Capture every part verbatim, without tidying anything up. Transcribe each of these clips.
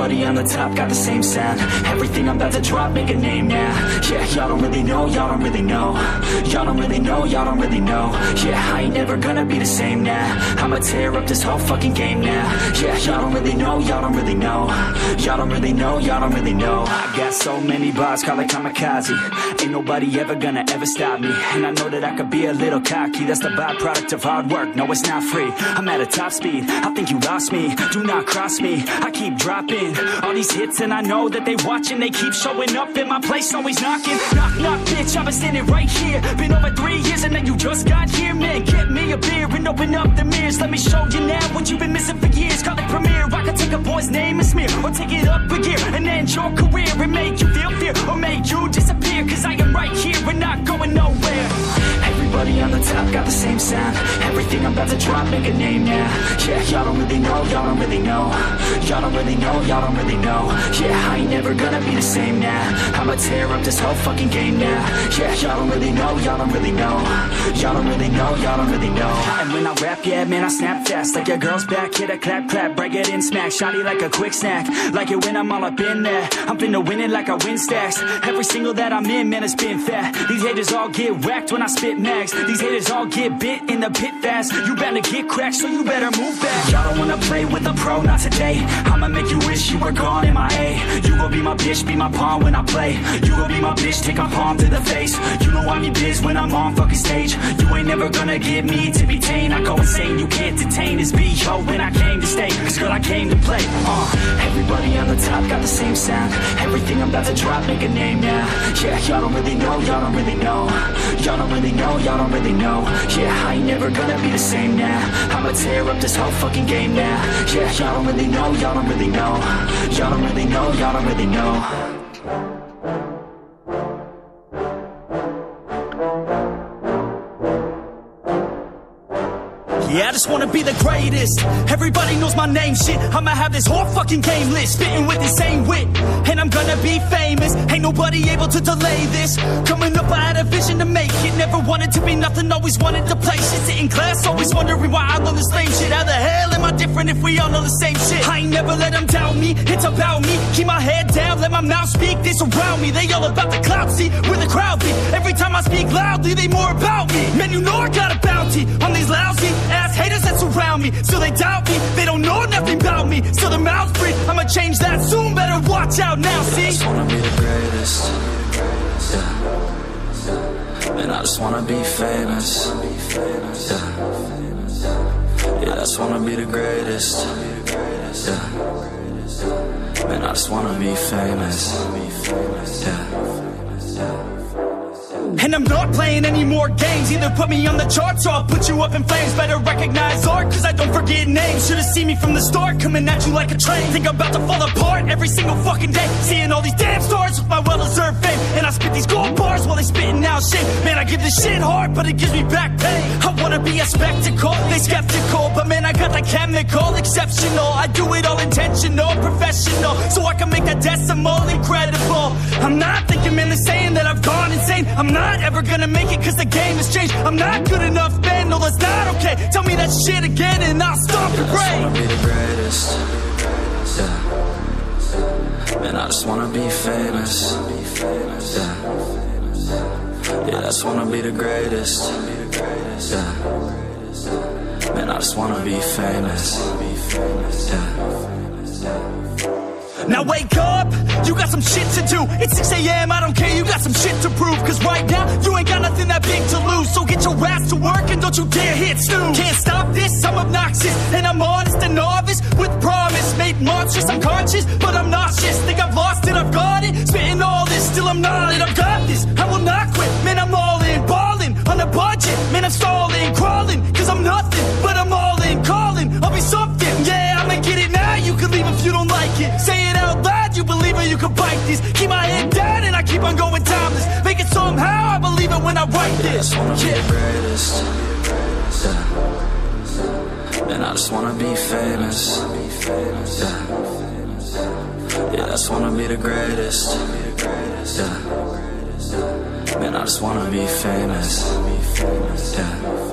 Everybody on the top got the same sound. Everything I'm about to drop, make a name now. Yeah, y'all don't really know, y'all don't really know. Y'all don't really know, y'all don't really know. Yeah, I ain't never gonna be the same now. I'ma tear up this whole fucking game now. Yeah, y'all don't really know, y'all don't really know. Y'all don't really know, y'all don't really know. I got so many bars, call it kamikaze. Ain't nobody ever gonna ever stop me. And I know that I could be a little cocky. That's the byproduct of hard work, no it's not free. I'm at a top speed, I think you lost me. Do not cross me, I keep dropping all these hits and I know that they watching. They keep showing up in my place, always knocking. Knock, knock, bitch, I've been standing right here. Been over three years and then you just got here. Man, get me a beer and open up the mirrors. Let me show you now what you've been missing for years. Call it premiere, I could take a boy's name and smear, or take it up a gear and end your career and make you feel fear, or make you disappear. Cause I am right here and not going nowhere. Everybody on the top got the same sound. Everything I'm about to drop, make a name now. Yeah, y'all don't really know, y'all don't really know. Y'all don't really know, y'all don't really know. Yeah, I ain't never gonna be the same now. I'ma tear up this whole fucking game now. Yeah, y'all don't really know, y'all don't really know. Y'all don't really know, y'all don't really know. And when I rap, yeah, man, I snap fast. Like your girl's back, hit a clap, clap, break it in, smack. Shotty like a quick snack, like it when I'm all up in there. I'm finna win it like I win stacks. Every single that I'm in, man, it's been fat. These haters all get whacked when I spit max. These haters all get bit in the pit fast. You better get cracked, so you better move back. Y'all don't wanna play with a pro, not today. I'ma make you wish you were gone in my A. You gon' be my bitch, be my pawn when I play. You gon' be my bitch, take a palm to the face. You know I'm your biz when I'm on fucking stage. You ain't never gonna get me to be tame. I go insane, you can't detain this B O when I came to stay. Cause girl, I came to play. Uh, everybody on the top got the same sound. Everything I'm about to drop, make a name now. Yeah, y'all don't really know, y'all don't really know. Y'all don't really know, y'all don't really know. Yeah, I ain't never gonna be the same now. I'ma tear up this whole fucking game now. Yeah, y'all don't really know, y'all don't really know. Y'all don't really know, y'all don't really know. Yeah, I just wanna be the greatest. Everybody knows my name, shit. I'ma have this whole fucking game list, spitting with the same wit, and I'm gonna be famous. Ain't nobody able to delay this. Coming up, I had a vision to make it. Never wanted to be nothing, always wanted to play shit. Sit in class, always wondering why I love the same shit. How the hell am I different if we all know the same shit? I ain't never let them doubt me, it's about me. Keep my head down, let my mouth speak. They surround me, they all about the clout, see where the crowd be. Every time I speak loudly, they more about me. Man, you know I got a bounty on these lousy ass haters that surround me. So they doubt me, they don't know nothing about me. So their mouth's free, I'ma change that soon. Better watch out now, see? I just wanna be the greatest, yeah. And I just wanna be famous, yeah. Yeah, I just wanna be the greatest, yeah. Man, I just wanna be famous, yeah. And I'm not playing any more games. Either put me on the charts or I'll put you up in flames. Better recognize art, cause I don't forget names. Should've seen me from the start, coming at you like a train. Think I'm about to fall apart every single fucking day. Seeing all these damn stars with my well-deserved fame. And I spit these gold bars while they spitting out shit. Man, I give this shit hard, but it gives me back pain. I wanna be a spectacle, they skeptical. But man, I got that chemical, exceptional. I do it all intentional, professional. So I can make that decimal incredible. I'm not thinking, man, they're saying that I've gone insane. I'm not ever gonna make it cause the game has changed. I'm not good enough, man, no that's not okay. Tell me that shit again and I'll stop your brain. I just wanna be the greatest, yeah. Man, I just wanna be famous, yeah. Yeah, I just wanna be the greatest, yeah. Man, I just wanna be famous, yeah. Now wake up, you got some shit to do. It's six A M, I don't care, you got some shit to prove. Cause right now, you ain't got nothing that big to lose. So get your ass to work and don't you dare hit snooze. Can't stop this, I'm obnoxious. And I'm honest and novice with promise. Made monstrous, I'm conscious, but I'm nauseous. Think I've lost it, I've got it. Spitting all this, still I'm not it. I've got this, I will not quit. Man, I'm all in, balling on a budget. Man, I'm stalling, crawling, cause I'm nothing. But I'm all in, calling, I'll be something. Yeah, I'ma get it now, you can leave if you don't like it. Say it out loud, you believe it, you can bite this. Keep my head down and I keep on going timeless. Make it somehow, I believe it when I write this. I just wanna be the greatest, yeah. And I just wanna be famous, yeah. Yeah, I just wanna be the greatest, yeah. Man, I just wanna be famous, yeah.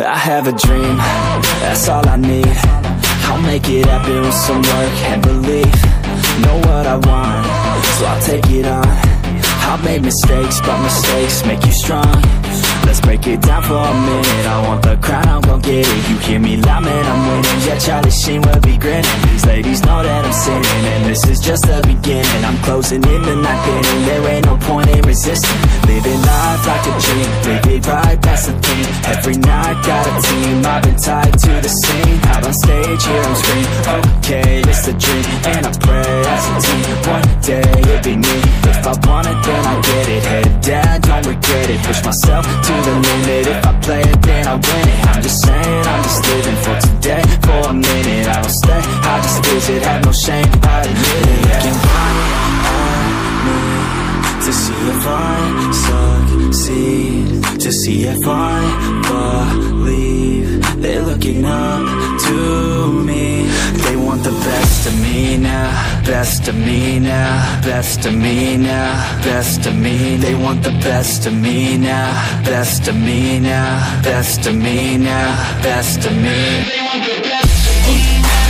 I have a dream, that's all I need. I'll make it happen with some work and belief. Know what I want, so I'll take it on. I've made mistakes, but mistakes make you strong. Let's break it down for a minute. I want the crown, I'm gon' get it. You hear me loud, man, I'm winning. Yeah, Charlie Sheen will be grinning. These ladies know that I'm sinning, and this is just the beginning. I'm closing in the night getting. There ain't no point in resisting. Living life like a dream, live it right, that's the thing. Every night got a team, I've been tied to the scene. Out on stage, here I'm scream. Okay, it's the dream, and I pray as a team. One day it'll be me. If I want it, then I get it. Head down, don't regret it. Push myself to the limit. If I play it, then I win it. I'm just saying, I'm just living for today. For a minute, I don't stay, I just visit. Have no shame, I admit it. Looking right at me to see if I succeed, to see if I believe. They're looking up to me. They want the best of me now, best of me now, best of me now, best of me. They want the best of me now, best of me now, best of me now, best of me. They want the best of me.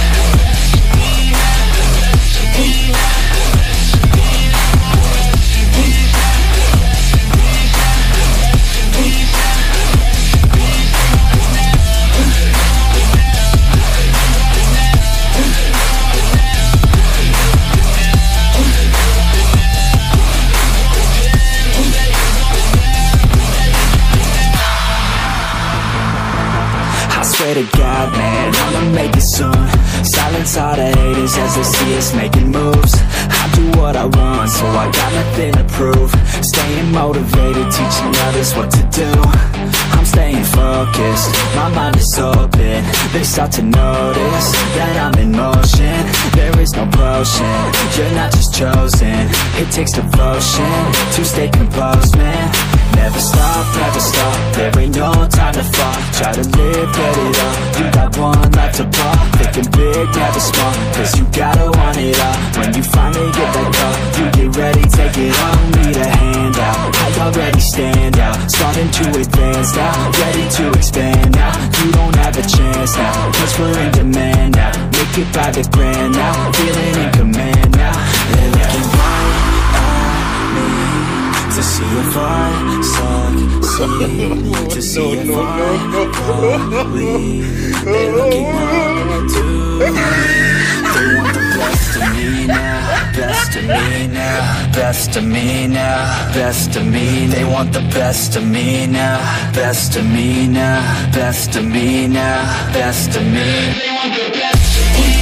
To God, man, I'ma make it soon. Silence all the haters as they see us making moves. I do what I want, so I got nothing to prove. Staying motivated, teaching others what to do. I'm staying focused, my mind is open. They start to notice that I'm in motion. There is no potion, you're not just chosen. It takes devotion to stay composed, man. Never stop, never stop, there ain't no time to fall. Try to live, get it up, you got one life to pop. Thinking big, never small, cause you gotta want it all. When you finally get that call, you get ready, take it on. Need a hand out, I already stand out. Starting to advance now, ready to expand now. You don't have a chance now, cause we're in demand now. Make it by the grand now, feeling in command now. They're looking right at me to see if I succeed, to see if I believe. They're looking up to me. They want the best of me now, best of me now, best of me now, best of me. They want the best of me now, best of me now, best of me now, best of me. They want the best of me.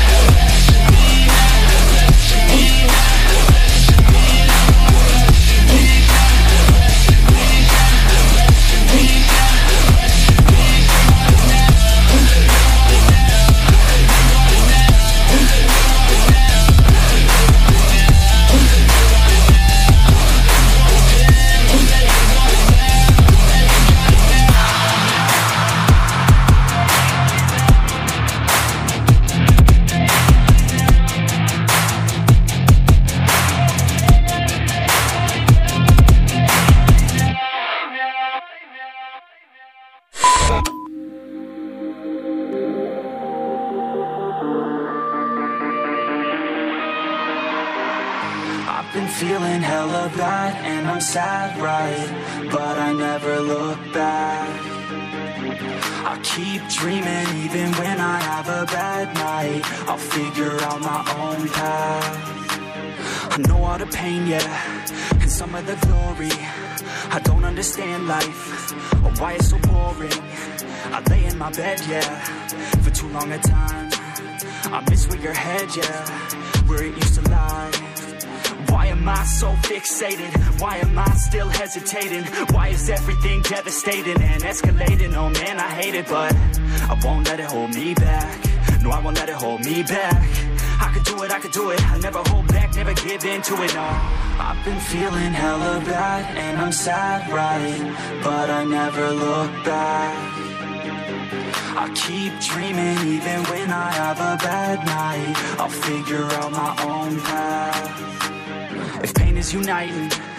I've been feeling hella bad and I'm sad, right? But I never look back. I keep dreaming even when I have a bad night. I'll figure out my own path. I know all the pain, yeah, and some of the glory. I don't understand life, or why it's so boring. I lay in my bed, yeah, for too long a time. I miss where your head, yeah, where it used to lie. Why am I so fixated? Why am I still hesitating? Why is everything devastating and escalating? Oh man, I hate it, but I won't let it hold me back. No, I won't let it hold me back. I could do it, I could do it. I never hold back, never give in to it, no. I've been feeling hella bad and I'm sad, right? But I never look back. I keep dreaming even when I have a bad night. I'll figure out my own path. If pain is uniting,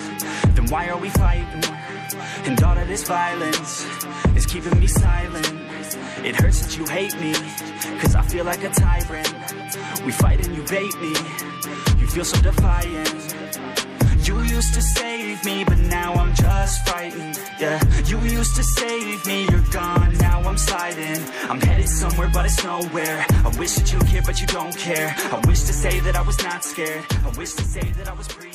then why are we fighting? And all of this violence is keeping me silent. It hurts that you hate me, cause I feel like a tyrant. We fight and you bait me, you feel so defiant. You used to save me, but now I'm just frightened. Yeah, you used to save me, you're gone, now I'm sliding. I'm headed somewhere, but it's nowhere. I wish that you cared, but you don't care. I wish to say that I was not scared. I wish to say that I was free.